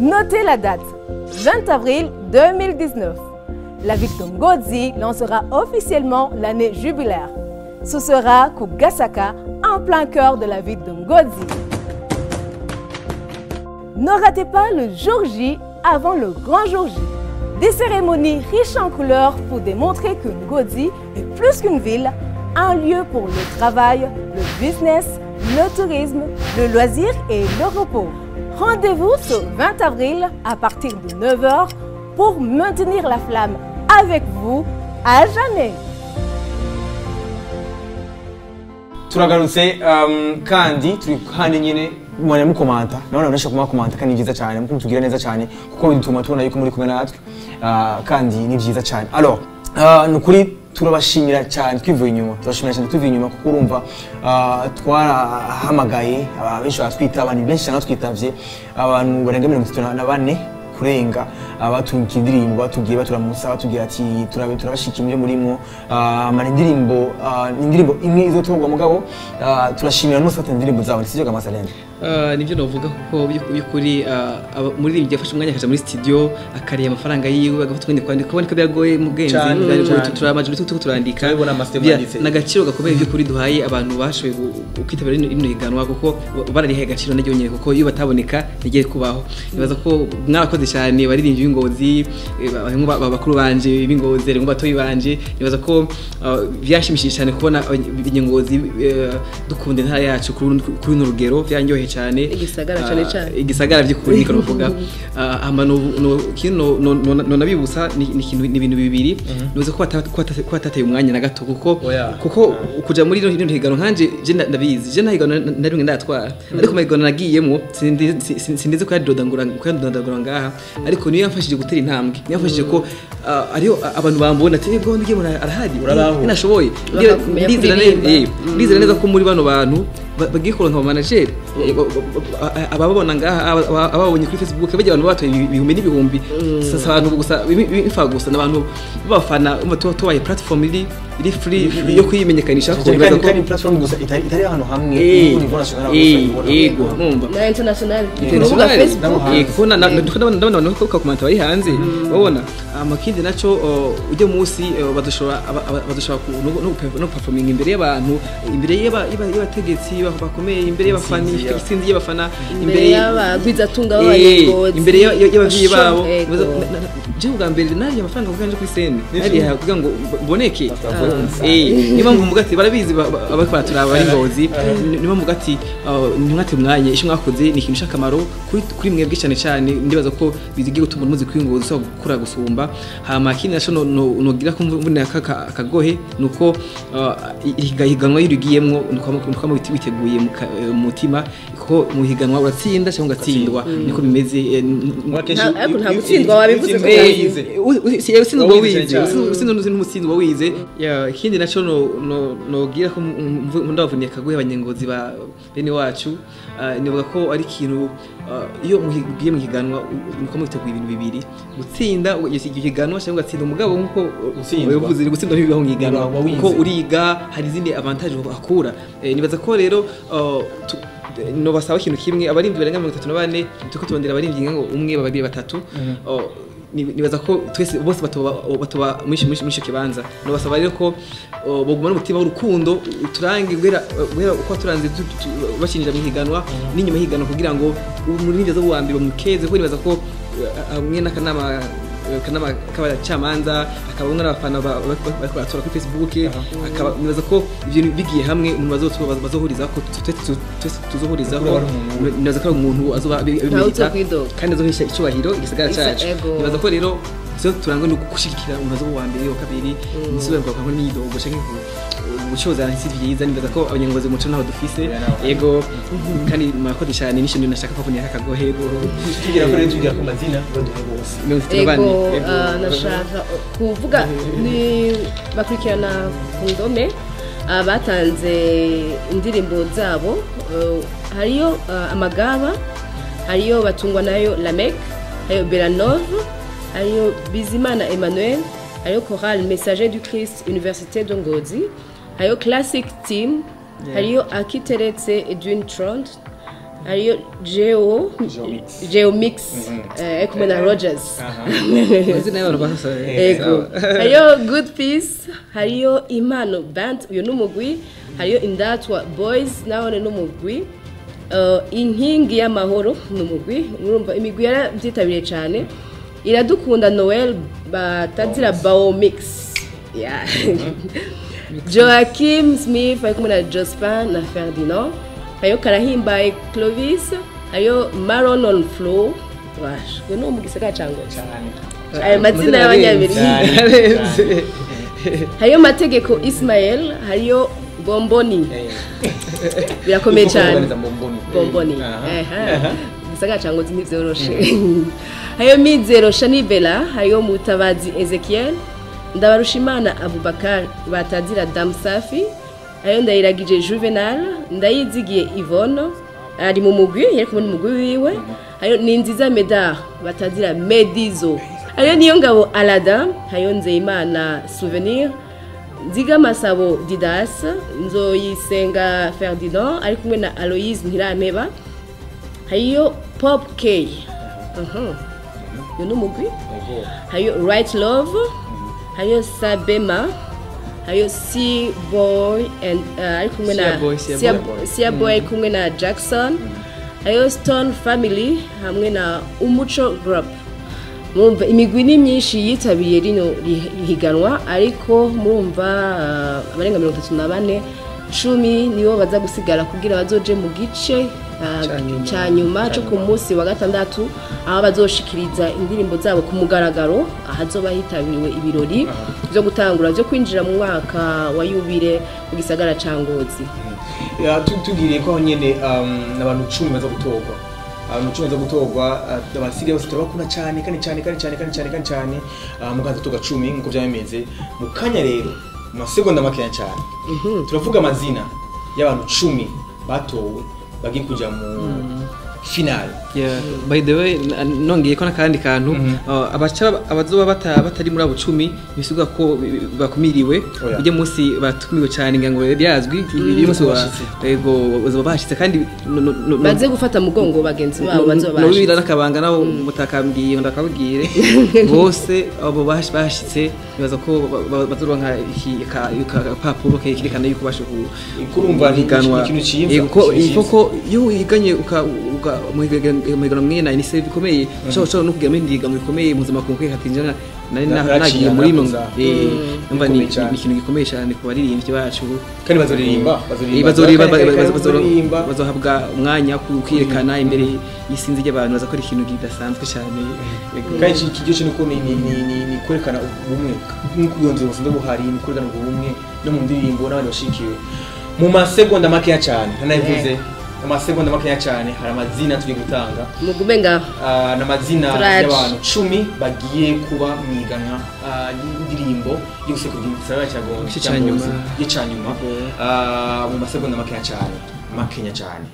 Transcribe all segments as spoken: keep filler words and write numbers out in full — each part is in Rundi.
Notez la date, vingt avril deux mille dix-neuf. La ville de Ngozi lancera officiellement l'année jubilaire. Ce sera Ku Gasaka, en plein cœur de la ville de Ngozi. Ne ratez pas le jour J avant le grand jour J. Des cérémonies riches en couleurs pour démontrer que Ngozi est plus qu'une ville, un lieu pour le travail, le business, le tourisme, le loisir et le repos. Rendez-vous ce vingt avril à partir de neuf heures pour maintenir la flamme avec vous à jamais. Turagarutse um, kandi turi kandi nyine mwana mukomanta nabona urashaka kuma komanta kandi byiza cyane mukutugira neza cyane kuko bituma tubona yuko muri kumwe natwe uh, kandi ni byiza cyane. Alors uh, nukuri turabashimira cyane twivuye inyuma turashimira cyane twivuye inyuma kuko urumva uh, twarahamagaye abenshi batwita abantu benshi cyane twitavye abantu barenga mirongo itatu na bane kurenga abatunga indirimbo batugiye baturamusa batugira ati turabe turabashika imwe murimo amana indirimbo indirimbo imwe izotogwa mugabo turashimira no sata indirimbo zawe sivyo kamasalende nivyo novuga kuko byukuri muri rimwe yafashe umwanya akaja muri studio akariye amafaranga yiwe agafata kwindi kwandika kubona ko byagoye mugenzi turamaje tuko turandika nagaciro gakomeye byukuri duhaye abantu bashoboye kwitabira ino higanwa kuko bararihe agaciro naryo nyene kuko iyo bataboneka nigeye kubaho nibaza ko mwarakoze cyane baririmba Ngozi bakuru banje b'Ingozi ngo batoyi banje nibaza ko byashimishije cyane kubona Ngozi dukunde ntara yacu kuri no rugero byanyohe cyane igisagara cyane cyane igisagara by'ukuri niko novuga amano no kino no nabibusa ni ibintu bibiri nibaza ko kwatateye umwanya na gato kuko kuko kuja muri no higano nkanje je ndabizi je nahigano narimwe ndatwara ariko mahigano nagiyemo sindize ko yadodangura ko yadodangura ngaha ariko niyo yamfashije gutera intambwe yamfashije ko ariyo abantu bambona ati ego ndiye mura arahadi ninashoboye ndizira neza ndizira neza ko muri bano bantu bagiye kuronka manager ababona ngaha ababonye kuri Facebook baje abantu batoye ibihumbi n'ibihumbi sasa abantu gusa bifa gusa nabantu bafana tubaye platform iri iri free yo kwimenyekanisha ko bibaza ko platform gusa itari ahantu hamwe niveau national ego numva na international kurubuga Facebook ego na ndabona abantu ko comment bari hanze babona amakindi naco ujye munsi badushora badushora no performing imbere y'abantu imbere y'abategetsi bakomeye imbere y'abafani isinzi y'abafana imbere y'abagwiza tunga b'abanyegozi imbere y'abavyi babo je ubwa mbere nari amafaranga kuganje kuri sene nari kugira ngo boneke eh niba mvuga ati barabizi abakora turaba bari Ngozi niba mvuga ati nimwate mwanye isho mwakoze ni ikintu shakamaro kuri kuri mwebwe cyane cyane ndibaza ko bizigiye gutuma muzi kuri Ngozi so gukura gusumba hama kindi naco nogira ko mvune akagohe nuko ihiganwa yirugiyemwo nuko mu biti biteguye mu mutima ko mu higanwa uratsinda cyangwa ugatsindwa niko bimeze ariko nta gutsindwa wabivuze ko si usinzwe wize usinzwe n'umutsindwa wize ikindi naco no nogira ko ndavuniye akagoye abanyengozi ba bene wacu nivuga ko ari ikintu iyo muhigiye mu higanwa nuko mubiteguye ibintu bibiri gutsinda higanwa cyangwa ugatsinda umugabo nkuko uvuze gutsinda ntibibaho mu higanwa ko uriga hari izindi avantage akura nibaza ko rero no basaba ikintu kimwe abarimbi barenga mirongo itatu na bane tuko tubandira abarimbi ngo umwe babiri batatu nibaza ko twese bose batoba batoba mwishi mwishi kibanza no basaba rero ko boguma n'umutima w'urukundo turange gwera gwera uko turanze bashinjira mu higanwa n'inyuma higanwa kugira ngo muri ngezo buwambi bamukeze ko nibaza ko amwe n'akanama kanama kabacamanza akabona n'abafana bakora kuri Facebook akaba nibaza ko ibyo bigiye hamwe umuntu bazohuriza ko tuzohuriza ko nibaza ko umuntu azoba bimita kandi azohisha icyubahiro igisagara cyacu nibaza ko rero zo turangwa no gushikira umuntu wa mbere yo kabiri nisubira kwa kwa nidogo shaka ubucoza nsi byiza nibaza ko abanyengozi muco naho dufise yego kandi makodi cyane nisho ndi nashaka ko nyaka kagohego tugira ko tugira ku mazina ego nashaka kuvuga ni bakurikirana kundome abatanze indirimbo zabo hariyo amagaba hariyo batungwa nayo Lamek hariyo Belanove hariyo Bizimana Emmanuel hariyo Chorale Messager du Christ Université de Ngozi hariyo Classic Team hariyo Akiteretse Edwin Trond hariyo Geo Geo Mix eh kumwe na Rogers mazina y'abantu basa ego hariyo Good Peace hariyo Impano Band uyo numugwi hariyo Indatwa Boys naone numugwi uh, inkingi y'amahoro numugwi urumva imigwi yarabyitabiriye cyane iradukunda Noel batazira Bao Mix yeah Joachim Smith ari kumwe na Jospin na Ferdinand hariyo Karahimbaye Clovis hariyo Maron on Flow wash we no mugisaka cyangwa cyane ayo mazina y'abanyamerika hariyo Mategeko Ismael hariyo Bomboni birakomeye cyane Bomboni eh gisaka cyangwa zinivyoroshe hariyo Mizero Shanibela hariyo Mutabazi Ezekiel Ndabarushimana Abubakar batazira Damsafi ayo ndayiragije Juvenal ndayizigiye Yvonne ari mu mugwi yari kumwe n'umugwi wiwe ayo ni nziza Medar batazira Medizo ayo niyo ngabo Alada ayo Nzeyimana Souvenir Nziga Masabo Didas Nzoyisenga Ferdinand ari kumwe na Aloise Ntirameba ayo Pop K aha yo n'umugwi ayo Right Love ayo Sabema ayo C Boy and ari kumwe na C Boy kumwe na Jackson ayo Stone Family hamwe na Umuco Group mumva imigwi ni myinshi yitabiriye rino higanwa ariko mumva abarenga mirongo itatu na bane cumi nibo baza gusigara kugira bazoje mu gice cha nyuma cyo ku munsi wa gatandatu aho bazoshikiriza indirimbo zabo ku mugaragaro ahazoba hitabiriwe ibirori byo gutangura byo kwinjira mu mwaka wa yubire mu gisagara ca Ngozi. Ya tugiriye ko nyene n'abantu cumi baza gutorwa abantu cumi baza gutorwa abasigaye bose turabakunda cyane kandi cyane kandi cyane kandi cyane kandi cyane mu gato tuga cumi nkuko byameze mu kanya rero mu masegonda makeya cyane turavuga amazina y'abantu cumi batowe bagiye kuja mu final. Yeah, by the way nongeye ko nakandi kantu abaca abazoba batari muri abo cumi bisuga ko bakumiriwe uje munsi batumiwe cyane ngango byazwi biri munsi wa yego bazoba bashitse kandi baze gufata mugongo bagenzi babo bazoba no bira nakabanga nawo mutakambwiye ndakabwire bose abo bashitse bibaza ko bazoronka iki papuro kerekana yuko basho kurumva ikintu cyiza yego ko yo yiganye uka mugano mwena ni save bikomeye cyo cyo no kugama indiga mu bikomeye muzima konke hatinjana nari nagiye muri no eh umva ni ikintu gikomeye cyane ku baririmbyi bacu kandi bazoririmba bazoririmba bazoririmba bazohabwa umwanya kwirekana imbere yisinzi y'abantu bazakora ikintu kidasanzwe cyane kandi iki gice niko ni ni kwerekana ubumwe nkuko yonze ubufunde buhari ni kwerekana ubumwe no mu ndirimbo n'abandi bashikiwe mu masegonda makeya cyane nanayivuze amasegonda makeya cyane hari amazina tugiye gutanga mugume nga ah namazina y'abantu cumi bagiye kuba mwigana indirimbo yose kugira gisaba cyagonga cyanyuma y'icanyuma ah mu masegonda makeya cyane makenya cyane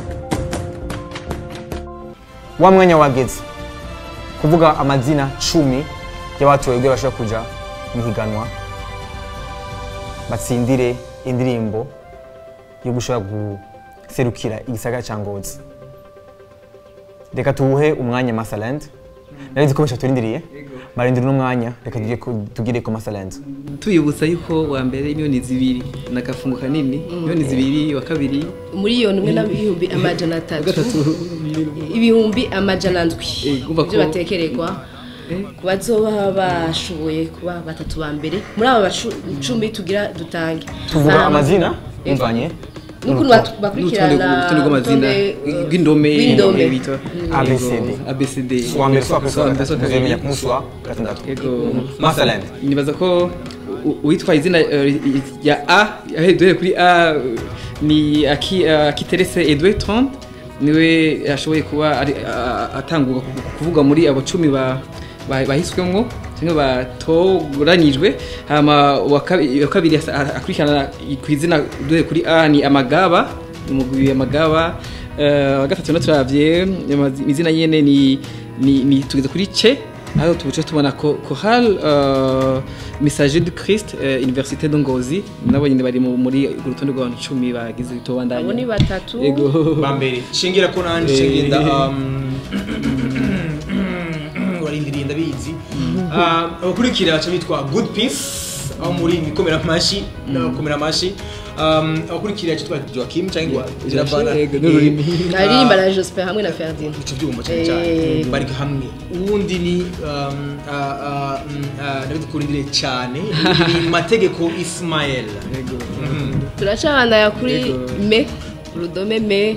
wa mwanya wageze kuvuga amazina cumi y'abatowe bwe bashaka kuja muhiganwa batsindire indirimbo yo gushaka serukira igisagara ca Ngozi. Reka tuwuhe umwanya Masaland. Nari ko turindiriye. Marindira n'umwanya reka tugire ko Masaland. Tuyibutsa yuko wa mbere miliyoni zibiri nakafungo kanini, miliyoni zibiri wa kabiri miliyoni umwe na ibihumbi amajana atatu. Ibihumbi amajana ndwi. Byo batekeregwa. Kubazoba bashoboye kuba batatu ba mbere. Muri aba cumi tugira dutange. Tuvuga amazina umvanye Nukunu bakurikirana tundi amazina gw'indome bita A B C D A B C D wa mbere swa kwa kuzemenya kumuswa gatandatu. Masaland nibaza ko uitwa izina ya A yaheduye kuri A ni aki akiterese Edouard Trump niwe yashoboye kuba atanguka kuvuga muri abo cumi ba bahiswemwo cyangwa batoguranyijwe hama wa kabiri akurikirana kwizina duhe kuri A ni Amagaba umugwi Amagaba wa gatatu no turavye izina yene ni ni tugeze kuri C aho tubuce tubona ko Chorale uh, Messager du Christ uh, Université de Ngozi nabo nyine bari muri urutonde rw'abantu icumi bagize bitobandanya abo ni batatu yego bambere shingira ko nanje shingenda warindiriye ndabizi abakurikira aca bitwa Good Peace aho muri mikomera mashi n'abakomera mashi abakurikira cyitwa Joachim cyangwa Jirabana aririmba na Joseph hamwe na Ferdinand ico byumva cyane cyane bari hamwe ubundi ni ndabikurindire cyane ni Mategeko Ismael turacabandanya kuri me urudome me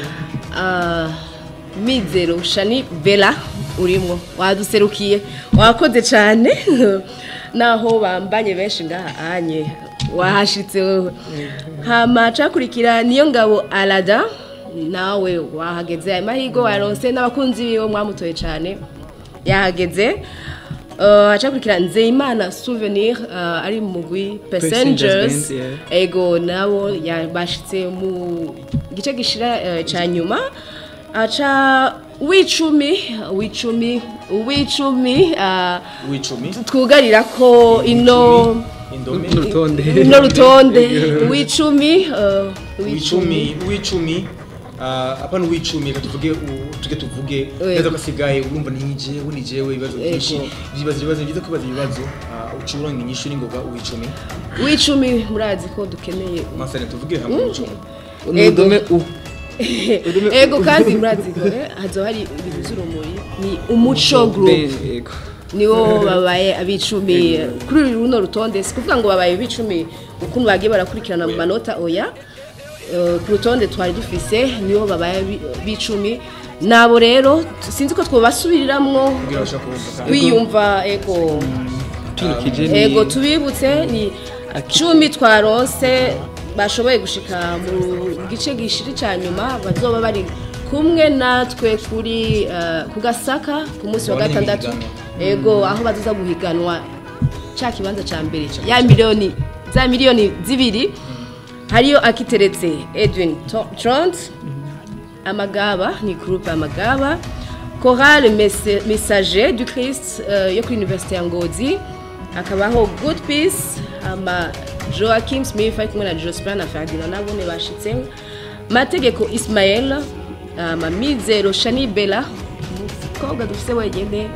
Mizero Shani Bella urimo waduserukiye wakoze cyane naho bambanye benshi ngaha anye wahashitse wewe hama cakurikira niyo ngabo Alada nawe wahageze amahigo waronse n'abakunzi biwe mwamutoye cyane yahageze acakurikira Nzeyimana Souvenir ari mu mugwi Passengers ego nabo yabashitse mu gice gishira ca nyuma aca wicumi wicumi wicumi wicumi twugarira ko ino Nurutonde no rutonde wicumi wicumi wicumi apa no wicumi katuvuge tuge tuvuge neza kasigaye urumva nije wunijewe ibibazo byinshi ibibazo ibibazo byiza kubaza ibibazo ucuronga inyishu n'ingoga wicumi wicumi murazi ko dukeneye masane tuvuge hamwe wicumi urudome u ego kandi murazi ko hazo hari ibintu z'urumuri ni umuco group niwo babaye abicumi kuri runo rutonde sikuvuga ngo babaye bicumi ukuntu bagiye barakurikirana mu manota oya ku rutonde twari dufise niwo babaye bicumi nabo rero sinzi ko twobasubiriramwo wiyumva ego ego tubibutse ni cumi twaronse bashoboye gushika mu gice gishiri ca nyuma bazoba bari kumwe natwe kuri ku Gasaka ku munsi wa gatandatu ego aho bazoza guhiganwa ca kibanza ca mbere ya miliyoni za miliyoni zibiri hariyo akiteretse Edwin Trent Amagaba ni groupe Amagaba Chorale Messager du Christ yo kuri Université ya Ngozi akabaho Good Peace ama Joachim Smith ari kumwe na Joseph na Ferdinand nabone bashitse Mategeko Ismael ama Mizero Shani Bella koga dufise wegende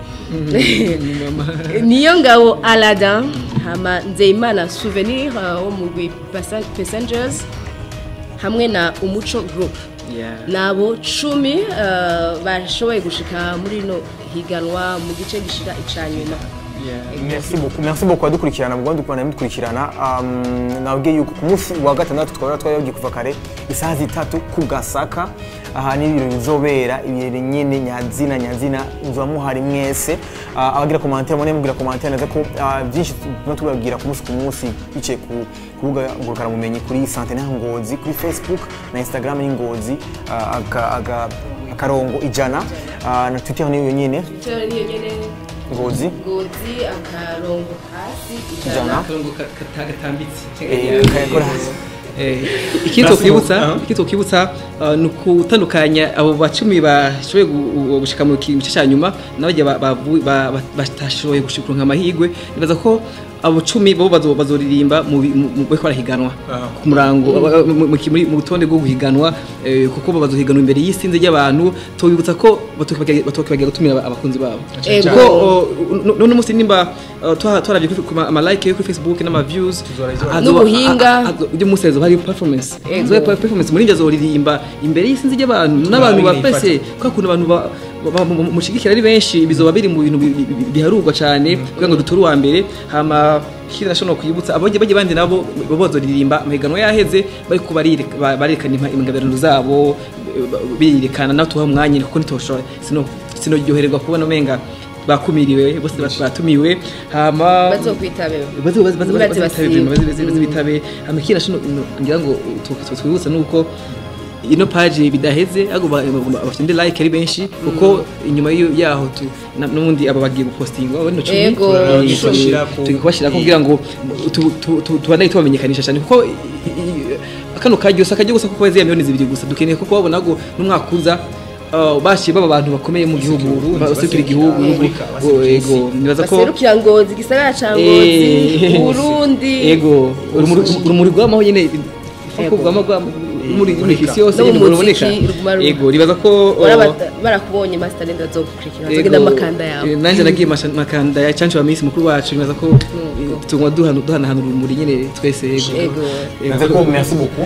niyo ngabo Alada hama Nzeyimana Souvenir wo mu Passengers hamwe na Umuco Group nabo cumi bashoboye gushika muri no higanwa mu gice gishira icanyuma. Merci beaucoup. Merci beaucoup adukurikirana mu Rwanda ukubana mudukurikirana. Um nabwiye yuko ku munsi wa gatandatu twara twayogiye kuva kare isaha zitatu ku Gasaka aha ni ibiro bizobera ibire nyene nyazina nyazina nzo muhari mwese abagira commentaire mone mugira commentaire naza ko byinshi tubabwira ku munsi ku munsi bice ku kuruga ngurukana mumenyi kuri Centenaire Ngozi kuri Facebook na Instagram y'Ingozi aga akarongo ijana na Twitter niyo nyene Ngozi Ngozi akarongo hasi ijana akarongo kagatambitse eh kayakora ikito kwibutsa ikito kwibutsa nukutandukanya abo bacumi bashoboye gushika mu kice cya nyuma nabaje batashoboye gushikura nk'amahigwe nibaza ko abo cumi bo bazoririmba mu beko barahiganwa ku murango mu butonde bwo guhiganwa kuko bazohiganwa imbere y'isinze y'abantu tubibutsa ko batokibagiye gutumira abakunzi babo ko none musi nimba twaravye ama like kuri Facebook n'ama views n'ubuhinga byo musezo hari performance zo performance muri njazo ririmba imbere y'isinze y'abantu n'abantu bafese ko kuntu abantu mushigikira ari benshi bizoba biri mu bintu biharurwa cyane kugira ngo duturu wa mbere hama kira shono kuyibutsa abonye baje bandi nabo bozoririmba amahiganwa yaheze bari kubarire barekana imingabirano zabo birekana nato tuha mwanya kuko nitoshora sino sino ryohererwa kubona menga bakumiriwe bose batumiwe hama bazokwitabe bazo bazo bazo bitabe hama kira shono ngira ngo twibutsa nuko ino page bidaheze ago bafite like ari benshi kuko inyuma yaho nundi aba bagiye gupostinga bano cumi turashira ko kugira ngo tubanaye tubamenyekanisha cyane kuko akano kajyo sakajyo gusa kuko weze miliyoni zibiri gusa dukeneye ko babona ngo numwaka uza bashiye baba abantu bakomeye mu gihugu baserukira igihugu yego nibaza ko baserukira Ngozi gisagara ca Ngozi Burundi yego urumuri rw'amaho nyene fakugwamo gwa muri mifisi yose nyene muraboneka yego nibaza ko barakubonye master talent bazokurikira bazogenda makanda yawe nanje nagiye makanda ya chancho wa Miss mukuru wacu nibaza ko tungwa duhana duhana hano urumuri nyene twese yego nibaza ko merci beaucoup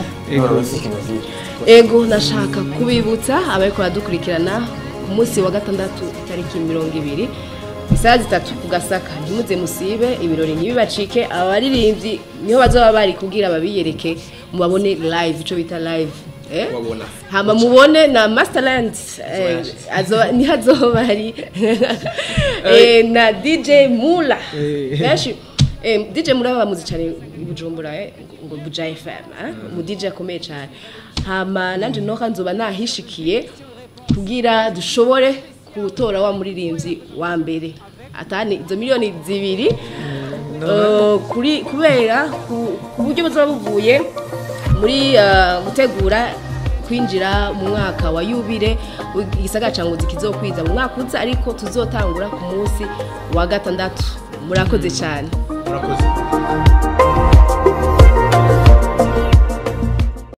ego nashaka kubibutsa abariko badukurikirana ku munsi wa gatandatu tariki mirongo ibiri isaha zitatu ku Gasaka ntimuze musibe ibirori ntibibacike abaririmbyi niho bazoba bari kugira babiyereke mubabone live ico bita live eh hama mubone na Masterland azoba ni hazoba ari eh na D J Mula bashi eh D J Mula bamuzi cyane Bujumbura eh ngo Buja F M eh mu D J akomeye cyane hama nanje noka nzoba nahishikiye kugira dushobore kutora wa muririmbyi wa mbere atani izo miliyoni zibiri kuri kubera ku buryo buzoba buvuye muri gutegura kwinjira mu mwaka wa yubire igisagara ca Ngozi kizokwiza mu mwaka uza ariko tuzotangura ku munsi wa gatandatu murakoze cyane murakoze